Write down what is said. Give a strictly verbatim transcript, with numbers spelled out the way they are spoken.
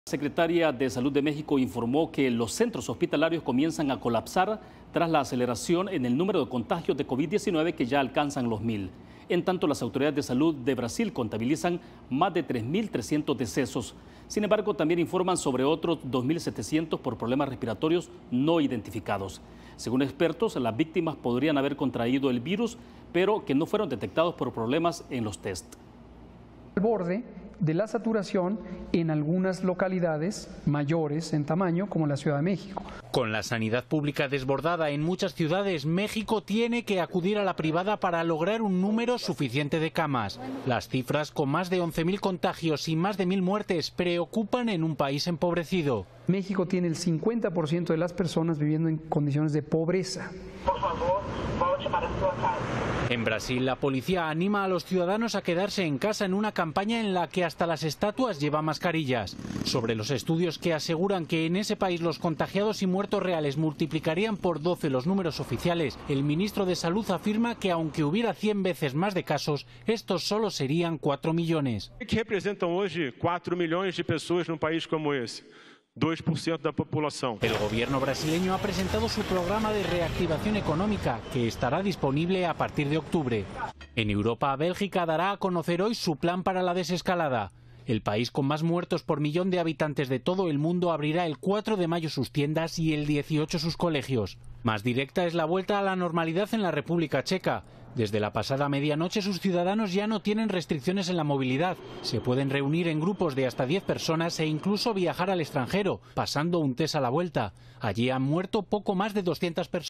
La Secretaría de Salud de México informó que los centros hospitalarios comienzan a colapsar tras la aceleración en el número de contagios de COVID diecinueve que ya alcanzan los mil. En tanto, las autoridades de salud de Brasil contabilizan más de tres mil trescientos decesos. Sin embargo, también informan sobre otros dos mil setecientos por problemas respiratorios no identificados. Según expertos, las víctimas podrían haber contraído el virus, pero que no fueron detectados por problemas en los test. Al borde de la saturación en algunas localidades mayores en tamaño, como la Ciudad de México. Con la sanidad pública desbordada en muchas ciudades, México tiene que acudir a la privada para lograr un número suficiente de camas. Las cifras, con más de once mil contagios y más de mil muertes, preocupan en un país empobrecido. México tiene el cincuenta por ciento de las personas viviendo en condiciones de pobreza. Por favor, volte para su casa. En Brasil, la policía anima a los ciudadanos a quedarse en casa en una campaña en la que hasta las estatuas llevan mascarillas. Sobre los estudios que aseguran que en ese país los contagiados y muertos reales multiplicarían por doce los números oficiales, el ministro de Salud afirma que aunque hubiera cien veces más de casos, estos solo serían cuatro millones. ¿Qué representan hoy cuatro millones de personas en un país como ese? dos por ciento de la población. El gobierno brasileño ha presentado su programa de reactivación económica, que estará disponible a partir de octubre. En Europa, Bélgica dará a conocer hoy su plan para la desescalada. El país con más muertos por millón de habitantes de todo el mundo abrirá el cuatro de mayo sus tiendas y el dieciocho sus colegios. Más directa es la vuelta a la normalidad en la República Checa. Desde la pasada medianoche sus ciudadanos ya no tienen restricciones en la movilidad. Se pueden reunir en grupos de hasta diez personas e incluso viajar al extranjero, pasando un test a la vuelta. Allí han muerto poco más de doscientas personas.